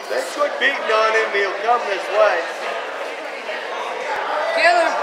They quit beating on him, he'll come this way. Kill him.